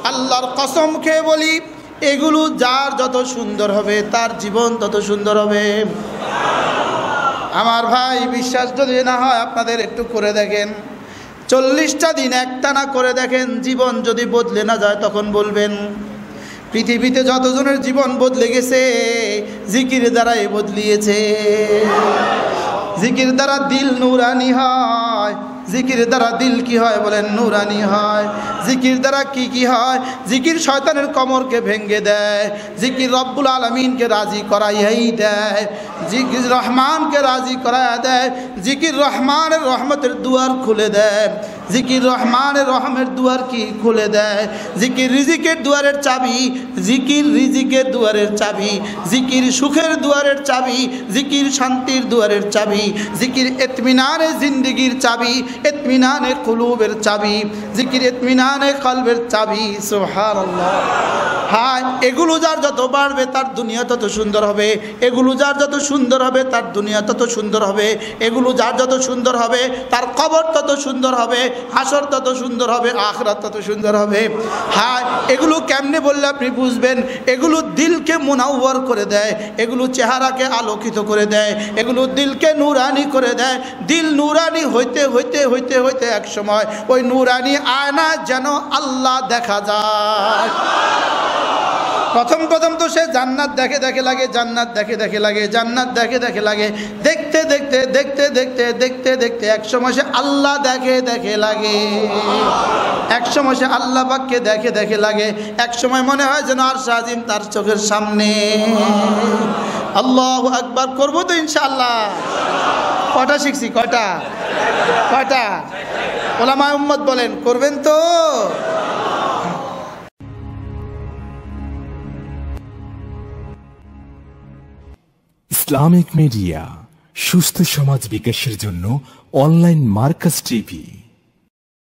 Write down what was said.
আল্লাহর কসম খেয়ে বলি, এগুলো যার যত সুন্দর হবে তার জীবন তত সুন্দর হবে। আমার ভাই, বিশ্বাস যদি না হয় আপনাদের একটু করে দেখেন, 40টা দিন একটানা করে দেখেন, জীবন যদি বদলে না যায় তখন বলবেন। পৃথিবীতে যতজনের জীবন বদলে গেছে জিকির দ্বারাই বদলিয়েছে। জিকির দ্বারা দিল নুরানি হয়। জিকির দ্বারা দিল কি হয় বলেন? নুরানি হয়। জিকির দ্বারা কি হয়? জিকির শয়তানের কমরকে ভেঙ্গে দেয়। জিকির রব্বুল আলামিনকে রাজি করাইয়াই দেয়। জিকির রহমানকে রাজি করাইয়া দেয়। জিকির রহমানের রহমতের দুয়ার খুলে দেয়। জিকির রহমানের রহমের দুয়ার কি খুলে দেয়? জিকির রিজিকের দুয়ারের চাবি। জিকির রিজিকের দুয়ারের চাবি। জিকির সুখের দুয়ারের চাবি। জিকির শান্তির দুয়ারের চাবি। জিকির ইতমিনানে জিন্দেগির চাবি। ইতমিনানে কুলুবের চাবি। জিকির ইতমিনানে কলবের চাবি। সুবহানাল্লাহ। হ্যাঁ, এগুলো যার যত বাড়বে তার দুনিয়া তত সুন্দর হবে। এগুলো যার যত সুন্দর হবে তার দুনিয়া তত সুন্দর হবে। এগুলো যার যত সুন্দর হবে তার কবর তত সুন্দর হবে, হাসর তত সুন্দর হবে, আখিরাত তত সুন্দর হবে। হ্যাঁ, এগুলো কেমনে বললে আপনি বুঝবেন? এগুলো দিলকে মুনাওয়ার করে দেয়। এগুলো চেহারাকে আলোকিত করে দেয়। এগুলো দিলকে নুরানি করে দেয়। দিল নুরানি হইতে হইতে হইতে হইতে এক সময় ওই নুরানি আয়না যেন আল্লাহ দেখা যায়। প্রথম তো সে জান্নাত দেখে দেখে লাগে, জান্নাত দেখে দেখে লাগে, জান্নাত দেখে দেখে লাগে। দেখতে দেখতে দেখতে দেখতে দেখতে দেখতে এক সময় সে আল্লাহ দেখে দেখে লাগে। এক সময় সে আল্লাহ পাককে দেখে দেখে লাগে। এক সময় মনে হয় যেন আরশ আজিম তার চোখের সামনে। আল্লাহু আকবার করবো তো ইনশাআল্লাহ। কয়টা শিখছি? কয়টা? ওলামায়ে উম্মত বলেন, করবেন তো? ইসলামিক মিডিয়া সুস্থ সমাজ বিকাশের জন্য অনলাইন মার্কাজ টিভি।